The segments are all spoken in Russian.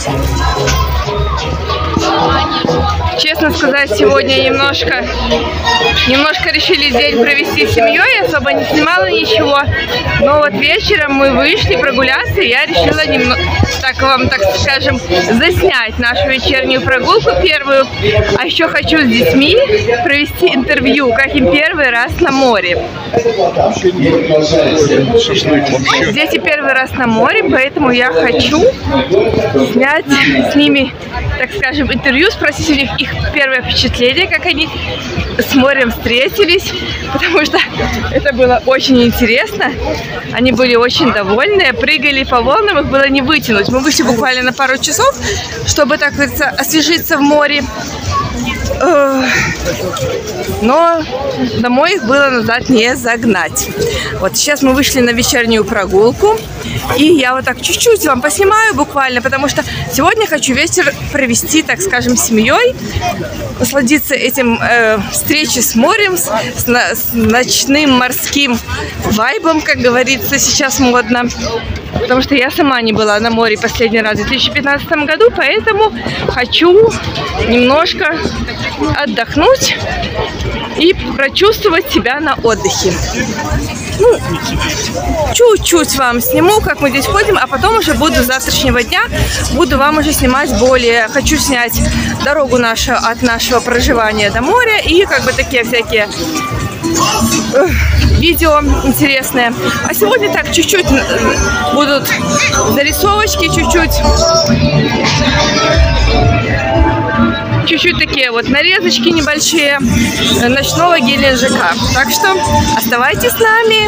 Честно сказать, сегодня немножко решили день провести с семьей, особо не снимала ничего. Но вот вечером мы вышли прогуляться, и я решила так скажем, заснять нашу вечернюю прогулку первую. А еще хочу с детьми провести интервью, как им первый раз на море. Дети первый раз на море, поэтому я хочу снять с ними, так скажем, интервью, спросить у них их первое впечатление, как они с морем встретились, потому что это было очень интересно. Они были очень довольны, прыгали по волнам, их было не вытянуть. Мы вышли буквально на пару часов, чтобы, так говорится, освежиться в море. Но домой их было назад не загнать. Вот сейчас мы вышли на вечернюю прогулку, и я вот так чуть-чуть вам поснимаю буквально, потому что сегодня хочу вечер провести, так скажем, с семьей, насладиться этим встречей с морем, с ночным морским вайбом, как говорится, сейчас модно. Потому что я сама не была на море последний раз в 2015 году, поэтому хочу немножко отдохнуть и прочувствовать себя на отдыхе. Ну, чуть-чуть вам сниму, как мы здесь ходим, а потом уже буду с завтрашнего дня, буду вам уже снимать более, хочу снять дорогу нашу от нашего проживания до моря и как бы такие всякие видео интересные. А сегодня так чуть-чуть будут зарисовочки, чуть-чуть такие вот нарезочки небольшие ночного Геленджика. Так что оставайтесь с нами.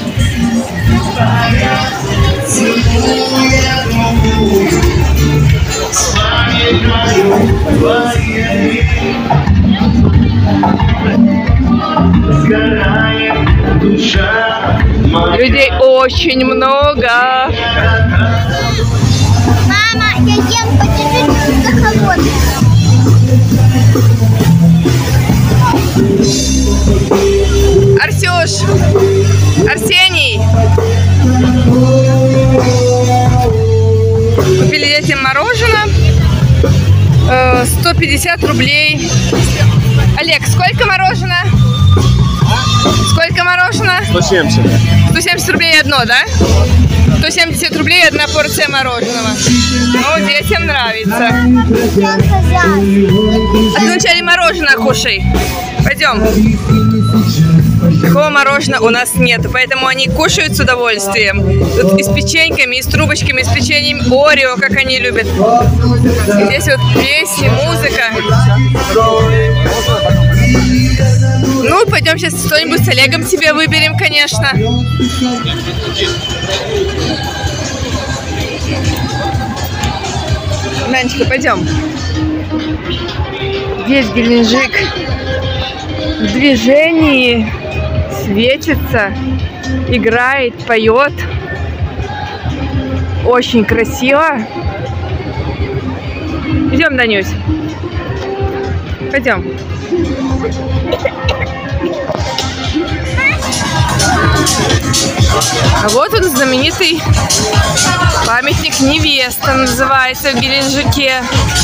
Людей очень много. Мама, я ем по чуть-чуть за холодное. Арсюш! Арсений! Купили детям мороженое. 150 рублей. Олег, сколько мороженое? Сколько мороженое? 170. 170 рублей одно, да? 170 рублей одна порция мороженого. Ну, детям нравится. А ты вначале мороженое кушай. Пойдем. Такого мороженого у нас нет, поэтому они кушают с удовольствием. Тут и с печеньками, и с трубочками, и с печеньем Орео, как они любят. Здесь вот песни, музыка. Ну, пойдем сейчас что-нибудь с Олегом себе выберем, конечно. Нанечка, пойдем. Здесь Геленджик в движении, светится, играет, поет. Очень красиво. Идем, Данюсь. Пойдем. А вот он, знаменитый памятник невеста, называется, в Геленджике.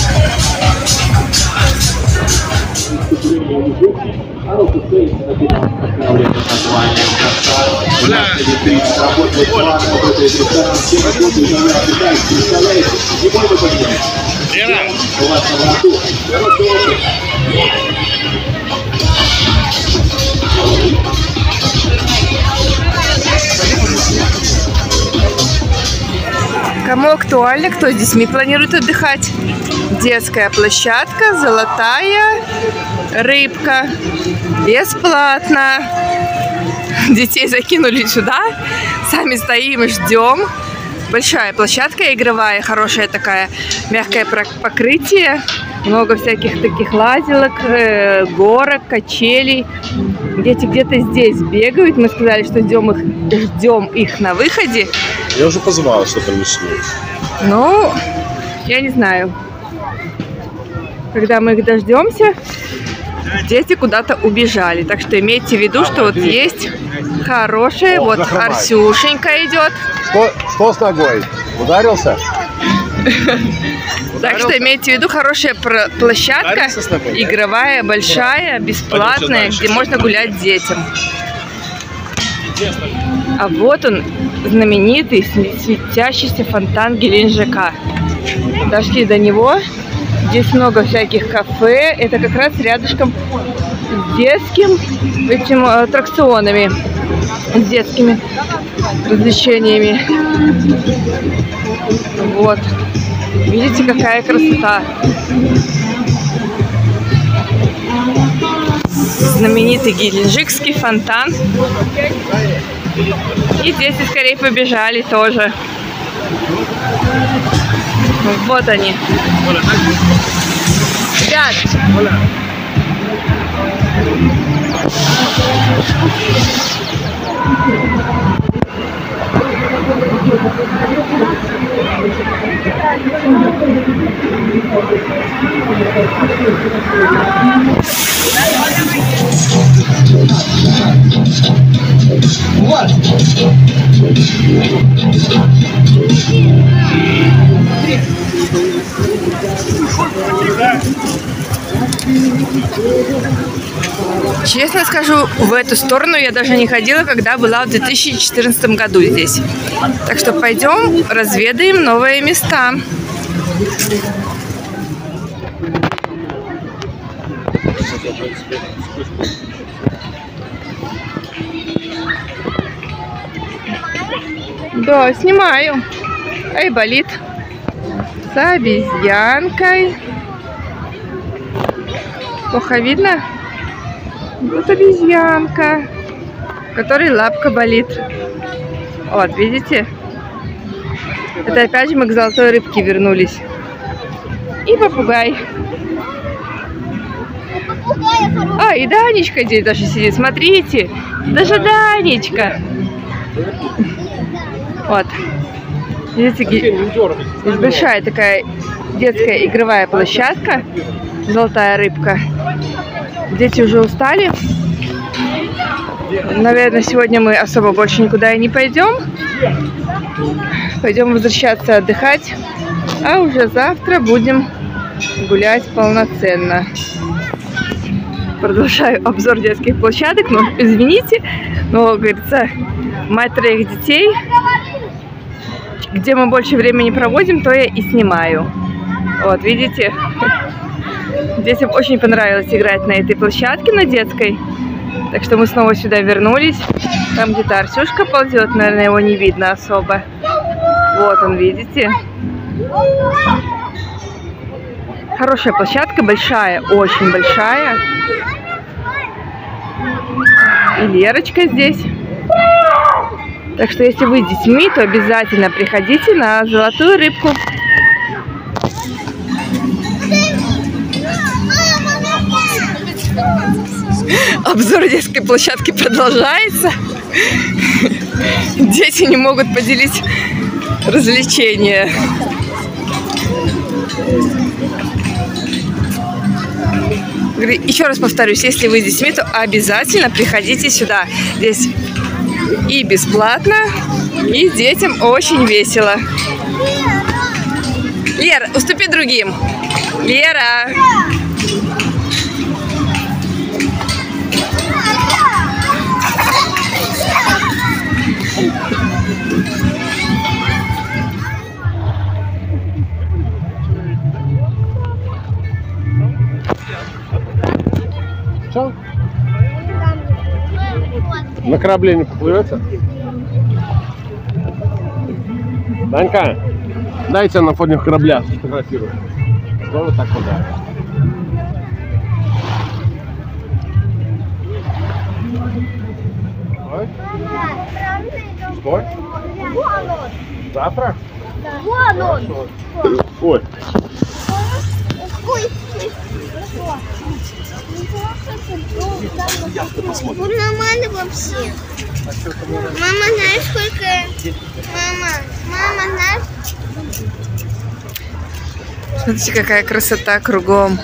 Кому актуально, кто с детьми планирует отдыхать? Детская площадка, золотая рыбка, бесплатно. Детей закинули сюда, сами стоим и ждем. Большая площадка игровая, хорошая такая, мягкое покрытие, много всяких таких лазилок, горок, качелей. Дети где-то здесь бегают, мы сказали, что ждем их на выходе. Я уже позвала, что принесли. Ну, я не знаю. Когда мы их дождемся, дети куда-то убежали. Так что имейте в виду, что вот есть хорошие. Вот Арсюшенька идет. Что с ногой? Ударился? Так что имейте в виду, хорошая площадка, игровая, большая, бесплатная, где можно гулять детям. А вот он, знаменитый светящийся фонтан Геленджика. Дошли до него. Здесь много всяких кафе. Это как раз рядышком с детским этим аттракционами, с детскими развлечениями. Вот. Видите, какая красота. Знаменитый геленджикский фонтан. И дети скорее побежали тоже. Вот они. Ребят. Честно скажу, в эту сторону я даже не ходила, когда была в 2014 году здесь. Так что пойдем, разведаем новые места. Да, снимаю. Айболит с обезьянкой. Плохо видно? Вот обезьянка, у которой лапка болит. Вот, видите? Это опять же мы к золотой рыбке вернулись. И попугай. А, и Данечка здесь даже сидит. Смотрите, даже Данечка. Вот. Видите, здесь большая такая детская игровая площадка. Золотая рыбка. Дети уже устали. Наверное, сегодня мы особо больше никуда и не пойдем. Пойдем возвращаться отдыхать. А уже завтра будем гулять полноценно. Продолжаю обзор детских площадок. Но извините, но, говорится, мать 3 детей. Где мы больше времени проводим, то я и снимаю. Вот, видите? Детям очень понравилось играть на этой площадке, на детской. Так что мы снова сюда вернулись. Там где-то Арсюшка ползет, наверное, его не видно особо. Вот он, видите? Хорошая площадка, большая, очень большая. И Лерочка здесь. Так что если вы с детьми, то обязательно приходите на золотую рыбку. Обзор детской площадки продолжается. Дети не могут поделить развлечения. Еще раз повторюсь, если вы с детьми, то обязательно приходите сюда. Здесь и бесплатно, и детям очень весело. Лера, уступи другим. Лера. Что? На корабле не поплывется? Данька, дайте на фоне корабля сфотографирую. Что вы так куда? Что? Завтра? Вон он. Ой. Ой. Вот нормально вообще. Мама, знаешь, сколько... Мама, знаешь... Смотрите, какая красота кругом.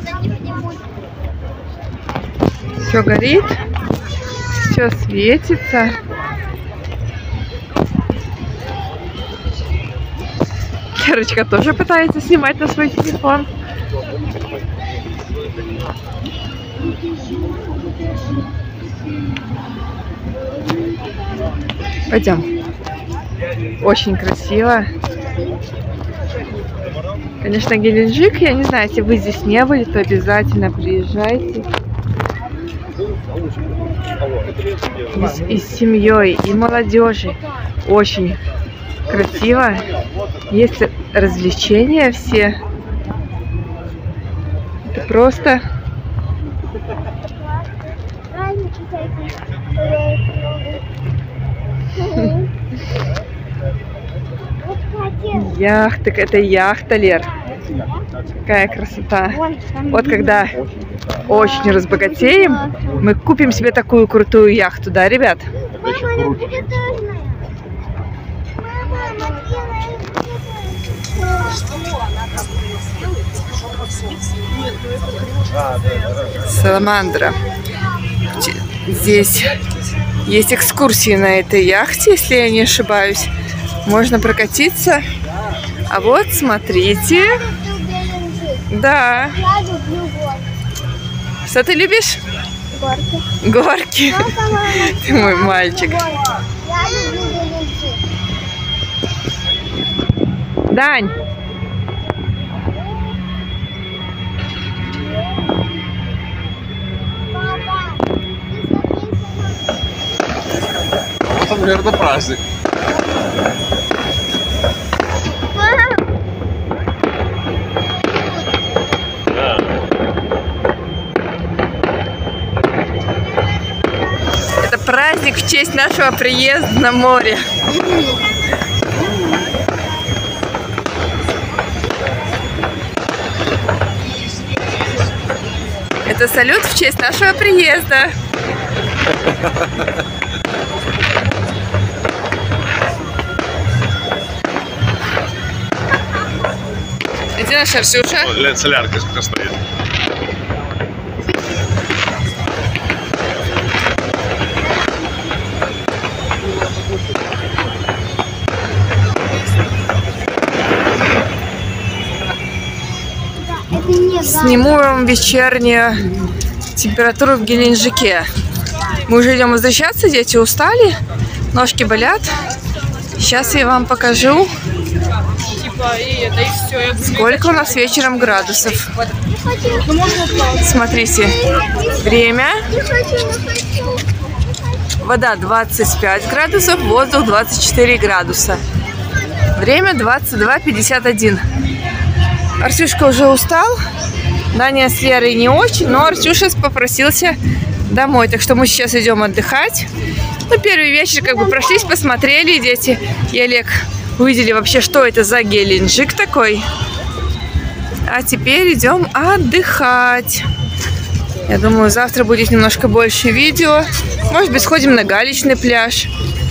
Все горит, все светится. Керочка тоже пытается снимать на свой телефон. Пойдем. Очень красиво. Конечно, Геленджик, я не знаю, если вы здесь не были, то обязательно приезжайте. И с семьей, и молодежи. Очень красиво. Есть развлечения все. Это просто... Яхта, это яхта, Лер. Какая красота. Вот когда очень разбогатеем, мы купим себе такую крутую яхту, да, ребят? Саламандра. Здесь есть экскурсии на этой яхте, если я не ошибаюсь. Можно прокатиться. А вот, смотрите. Да. Я люблю горки. Что ты любишь? Горки. Горки. Ты мой мальчик. Я люблю Геленджик. Дань. Папа, ты смотри, Вот, наверное, праздник. Это праздник в честь нашего приезда на море. Это салют в честь нашего приезда. Где наша Арсюша? Солярка сколько стоит. Сниму вам вечернюю температуру в Геленджике. Мы уже идем возвращаться, дети устали, ножки болят. Сейчас я вам покажу, сколько у нас вечером градусов. Смотрите, время. Вода 25 градусов, воздух 24 градуса. Время 22:51. Арсюшка уже устал. Даня с Лерой не очень, но Арсюша попросился домой. Так что мы сейчас идем отдыхать. Ну, первый вечер как бы прошлись, посмотрели. Дети и Олег увидели вообще, что это за Геленджик такой. А теперь идем отдыхать. Я думаю, завтра будет немножко больше видео. Может быть, сходим на галечный пляж.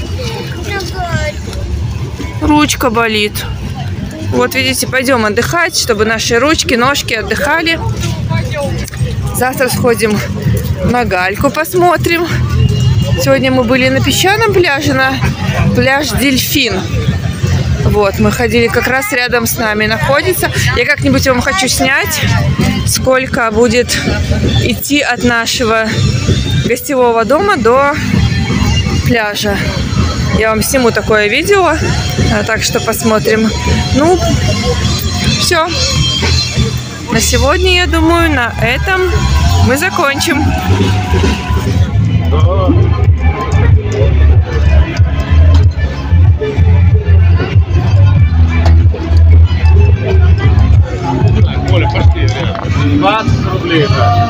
Ручка болит. Вот видите, пойдем отдыхать, чтобы наши ручки, ножки отдыхали. Завтра сходим на гальку, посмотрим. Сегодня мы были на песчаном пляже, на пляж Дельфин. Вот, мы ходили, как раз рядом с нами находится. Я как-нибудь вам хочу снять, сколько будет идти от нашего гостевого дома до пляжа. Я вам сниму такое видео, так что посмотрим. Ну, все. На сегодня, я думаю, на этом мы закончим. Оля, пошли, 20 рублей.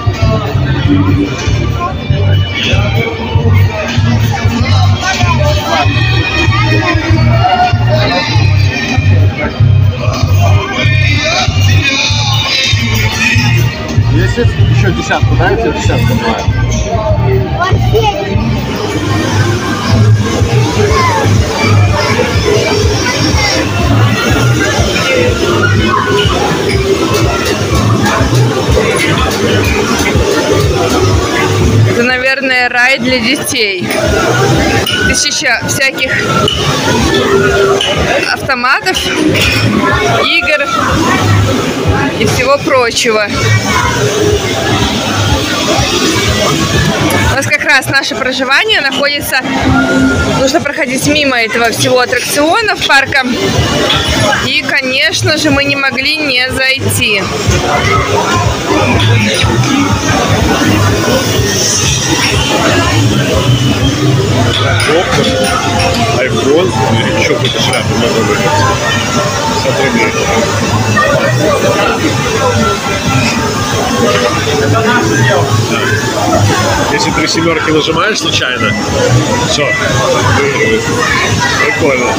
Если еще десятку, да, это десятку бывает. Это, наверное, рай для детей. Тысяча всяких автоматов, игр и всего прочего. У нас как раз наше проживание находится, нужно проходить мимо этого всего аттракционов парка. И, конечно же, мы не могли не зайти. Айфон или еще какую-то шляпу надо выбрать. 50 рублей. Если 3 семерки нажимаешь случайно, все, выигрывает. Прикольно.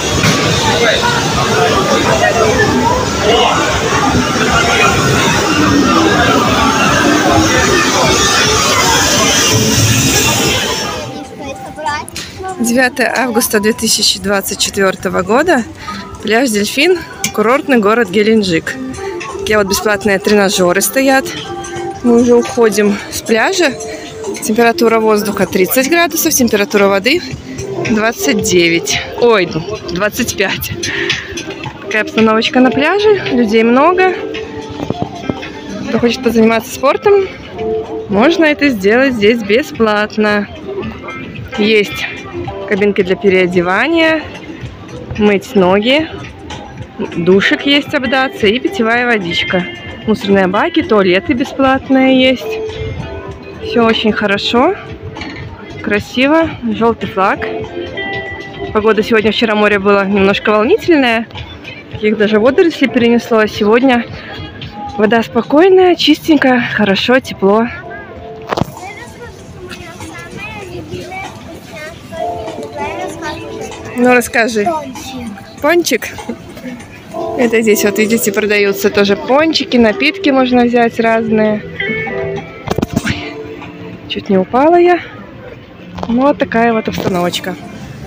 Собрать. 9 августа 2024 года. Пляж Дельфин, курортный город Геленджик. Такие вот бесплатные тренажеры стоят. Мы уже уходим с пляжа. Температура воздуха 30 градусов, температура воды 29. Ой, 25. Такая обстановочка на пляже. Людей много. Кто хочет позаниматься спортом, можно это сделать здесь бесплатно. Есть кабинки для переодевания, мыть ноги, душик есть обдаться и питьевая водичка. Мусорные баки, туалеты бесплатные есть. Все очень хорошо, красиво, желтый флаг. Погода сегодня, вчера море было немножко волнительное, их даже водоросли перенесло, а сегодня вода спокойная, чистенькая, хорошо, тепло. Ну, расскажи. Пончик. Это здесь, вот видите, продаются тоже пончики, напитки можно взять разные. Ой, чуть не упала я. Ну, вот такая вот обстановочка.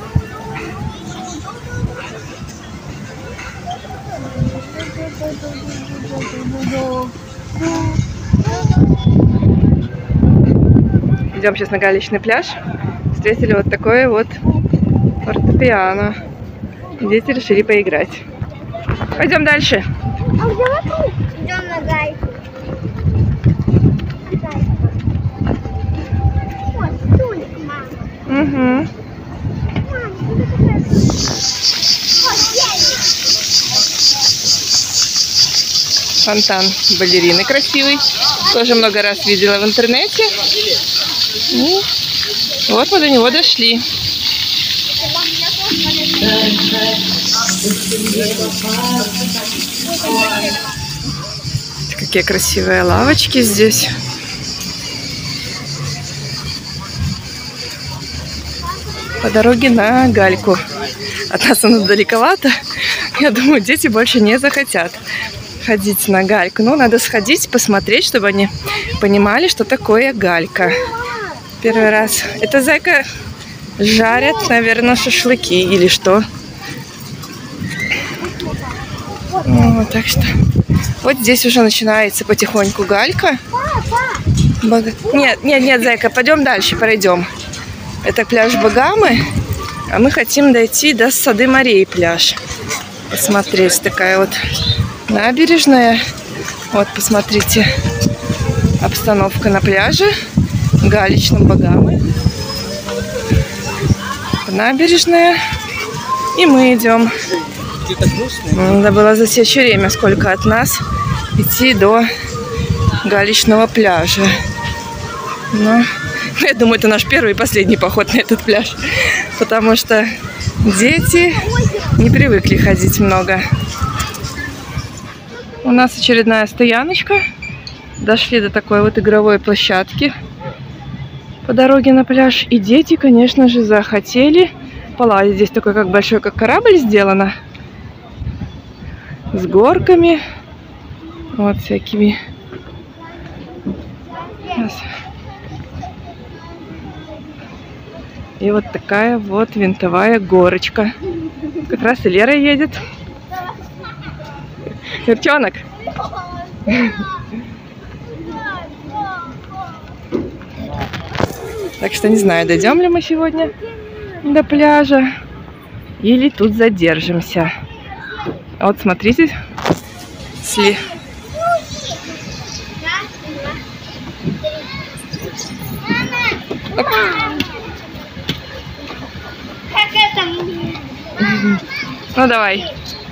Идем сейчас на галечный пляж. Встретили вот такое вот фортепиано. Дети решили поиграть. Пойдем дальше. Идем на гайку. Вот, стульк, мама. Угу. Фонтан балерины красивый. Тоже много раз видела в интернете. И вот мы до него дошли. Какие красивые лавочки здесь. По дороге на гальку. От нас она далековато. Я думаю, дети больше не захотят ходить на гальку. Но надо сходить, посмотреть, чтобы они понимали, что такое галька. Первый раз. Это, зайка, жарят, наверное, шашлыки или что. Вот, так что вот здесь уже начинается потихоньку галька. Нет, зайка, пойдем дальше, пройдем. Это пляж Багамы, а мы хотим дойти до Сады морей пляж. Посмотреть, такая вот набережная. Вот, посмотрите, обстановка на пляже галечном Багамы. Набережная. И мы идем. Надо было засечь время, сколько от нас идти до галечного пляжа. Но я думаю, это наш первый и последний поход на этот пляж. Потому что дети не привыкли ходить много. У нас очередная стояночка. Дошли до такой вот игровой площадки по дороге на пляж. И дети, конечно же, захотели поладить. Здесь такой как большой, как корабль сделано. С горками. Вот всякими. И вот такая вот винтовая горочка. Как раз и Лера едет. Верчонок. Так что не знаю, дойдем ли мы сегодня до пляжа. или тут задержимся. Вот смотрите, сли. Оп. Как это? Ну давай.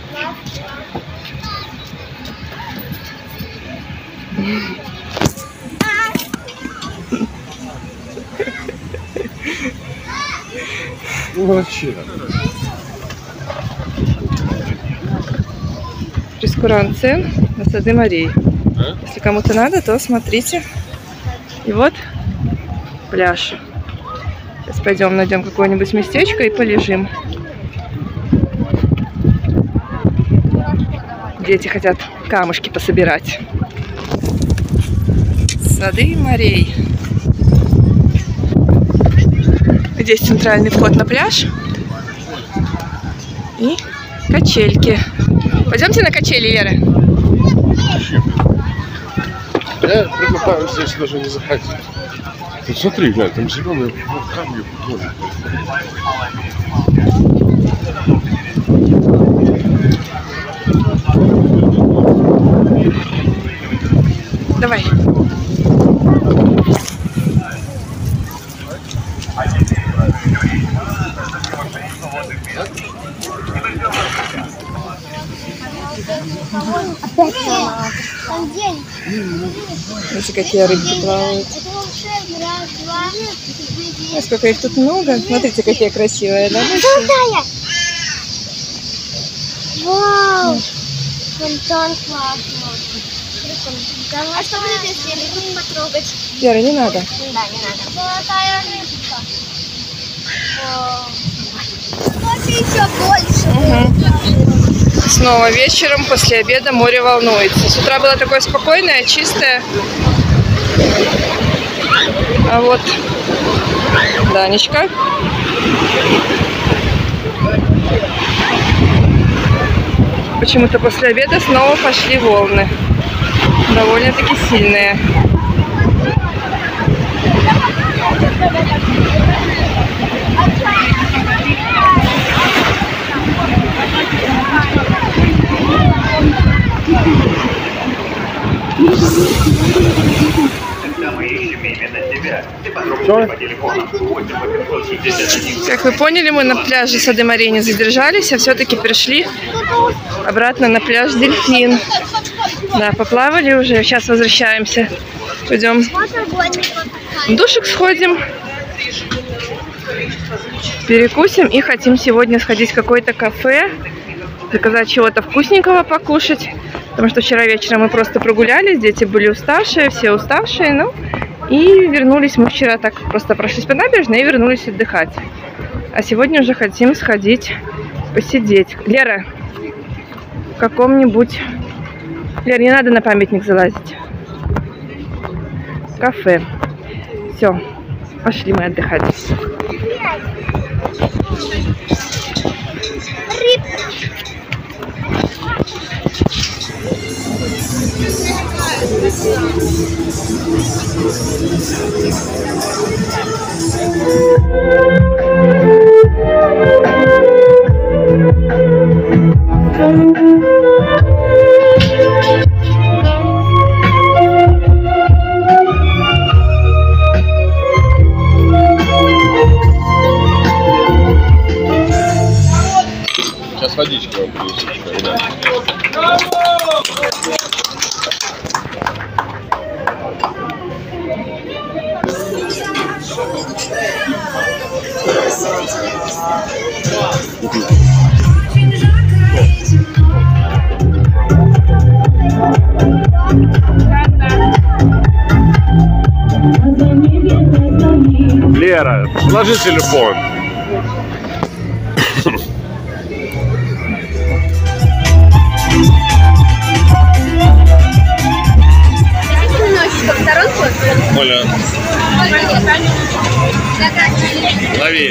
Ну вообще. Прескурант цен на сады морей. Если кому-то надо, то смотрите. И вот пляж. Сейчас пойдем найдем какое-нибудь местечко и полежим. Дети хотят камушки пособирать. Сады морей. Здесь центральный вход на пляж. И качельки. Пойдемте на качели, Лера. Я предлагаю здесь даже не заходить. Вот смотри, глянь, там зеленые камни. Давай. Там день. Смотрите, какие рыбки плавают. Это волшебный раз, два. Ой, сколько их тут много. Смотрите, какие красивые, да? Золотая. Вау. Фонтан классно. А что будет, если рыбу потрогать? Лера, не надо. Да, не надо. Золотая рыбка. Вот еще больше. Снова вечером после обеда море волнуется. С утра было такое спокойное, чистое. А вот Данечка. Почему-то после обеда снова пошли волны. Довольно-таки сильные. Как вы поняли, мы на пляже Сады морей не задержались, а все-таки пришли обратно на пляж Дельфин. Да, поплавали уже, сейчас возвращаемся. Пойдем в душик сходим, перекусим и хотим сегодня сходить в какое-то кафе, заказать чего-то вкусненького покушать. Потому что вчера вечером мы просто прогулялись, дети были уставшие, все уставшие, ну, и вернулись. Мы вчера так просто прошлись по набережной и вернулись отдыхать. А сегодня уже хотим сходить посидеть. Лера, в каком-нибудь... Лера, не надо на памятник залазить. Кафе. Все, пошли мы отдыхать. Сейчас водички вам принесу, ребят. Лера, положи телефон. Оля, лови.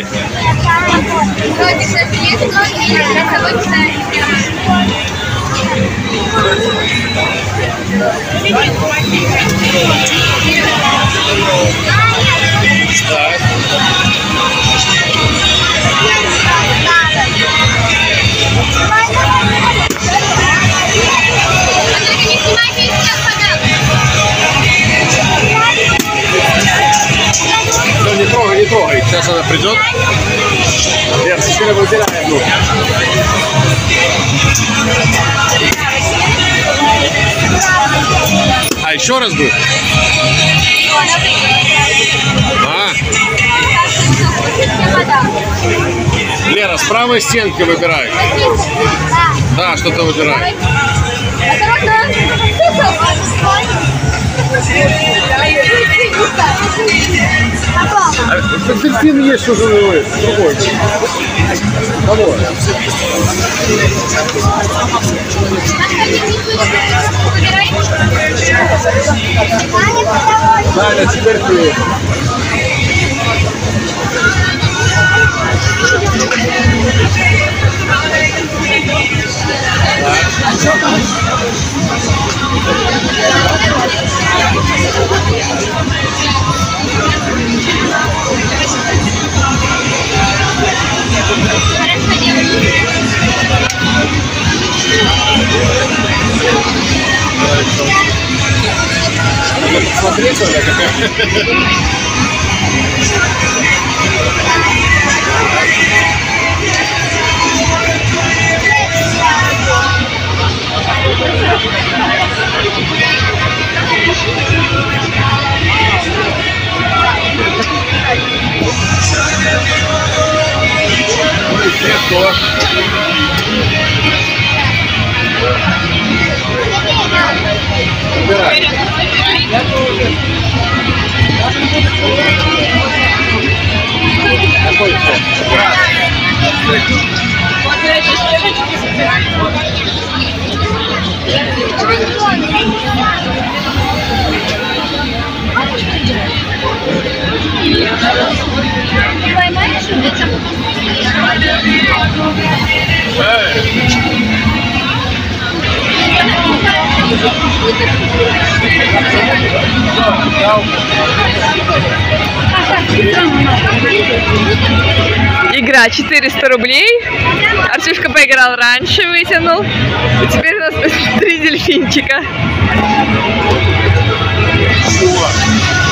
Так. придет? Нет, теперь выбираем. Ну. А еще раз будет? А. Лера, с правой стенки выбирай. Да, что-то выбирай. Дельфин есть уже другой. Кого? Таня, теперь ты. Смотреть она какая. Игра 400 рублей. Артюшка поиграл раньше, вытянул. И теперь у нас 3 дельфинчика.